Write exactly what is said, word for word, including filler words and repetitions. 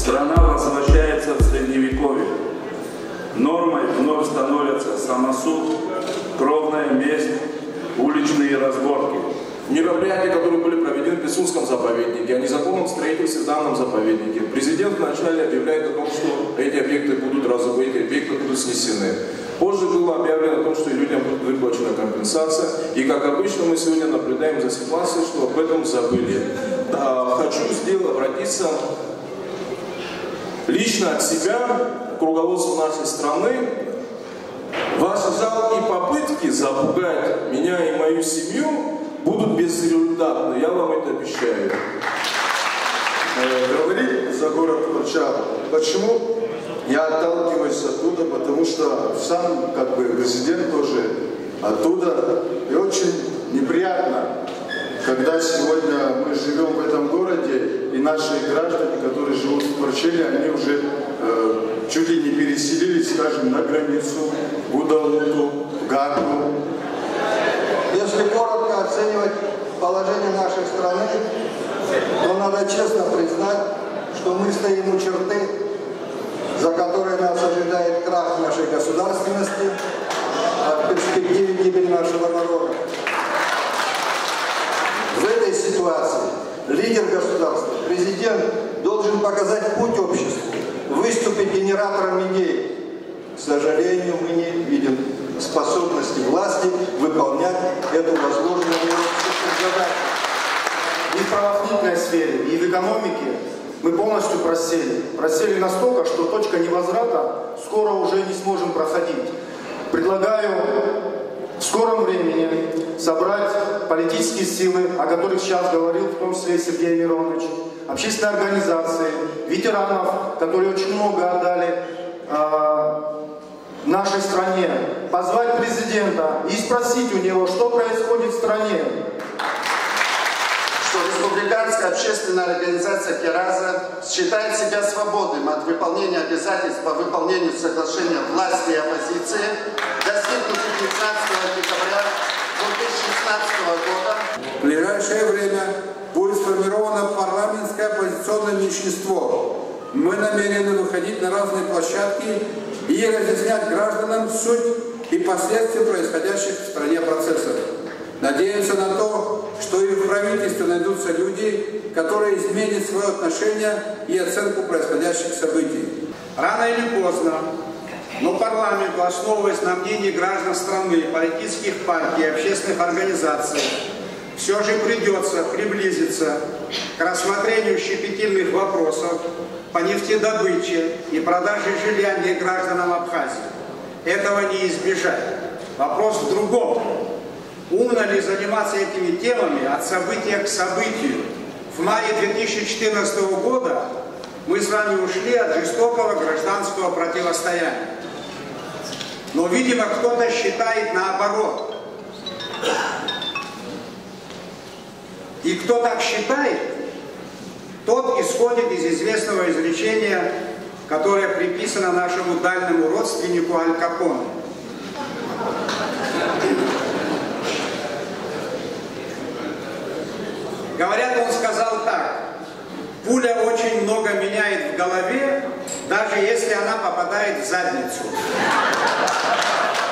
Страна возвращается в средневековье. Нормой вновь становятся самосуд, кровная месть, уличные разборки. Мероприятия, которые были проведены в Писунском заповеднике, о незаконном строительстве в данном заповеднике. Президент вначале объявляет о том, что эти объекты будут разобраны, эти объекты будут снесены. Позже было объявлено о том, что людям будет выплачена компенсация. И, как обычно, мы сегодня наблюдаем за ситуацией, что об этом забыли. А, хочу сделать, обратиться лично от себя к руководству нашей страны. Ваши жалкие попытки запугать меня и мою семью будут безрезультатны, я вам это обещаю. Говорит за город Курчатов. Почему? Я отталкиваюсь оттуда, потому что сам, как бы, президент тоже оттуда. И очень неприятно, когда сегодня мы живем в этом городе, и наши граждане, которые живут в Курчеле, они уже э, чуть ли не переселились, скажем, на границу, в Удалуту, в Гаку. Если коротко оценивать положение нашей страны, то надо честно признать, что мы стоим у черты, за которой нас ожидает крах нашей государственности, а в перспективе гибель нашего народа. В этой ситуации лидер государства, президент, должен показать путь обществу, выступить генератором идей. К сожалению, мы не видим способности власти выполнять эту возложенную задачу. И в правоохранительной сфере, и в экономике мы полностью просели. Просели настолько, что точка невозврата скоро уже не сможем проходить. Предлагаю в скором времени собрать политические силы, о которых сейчас говорил в том числе Сергей Миронович, общественные организации, ветеранов, которые очень много отдали э, нашей стране, позвать президента и спросить у него, что происходит в стране. Что республиканская общественная организация «Кераза» считает себя свободным от выполнения обязательств по выполнению соглашения власти и оппозиции, достигнутых пятнадцатого декабря две тысячи шестнадцатого года. В ближайшее время будет сформировано парламентское оппозиционное меньшинство. Мы намерены выходить на разные площадки и разъяснять гражданам суть и последствия происходящих в стране процессов. Надеемся на то, что и в правительстве найдутся люди, которые изменят свое отношение и оценку происходящих событий. Рано или поздно, но парламент, основываясь на мнении граждан страны, политических партий и общественных организаций, все же придется приблизиться к рассмотрению щепетильных вопросов по нефтедобыче и продаже жилья гражданам Абхазии. Этого не избежать. Вопрос в другом. Умно ли заниматься этими темами от события к событию? В мае две тысячи четырнадцатого года мы с вами ушли от жестокого гражданского противостояния. Но, видимо, кто-то считает наоборот. И кто так считает, тот исходит из известного изречения, которое приписано нашему дальнему родственнику Аль Капоне. Говорят, он сказал так: пуля очень много меняет в голове, даже если она попадает в задницу.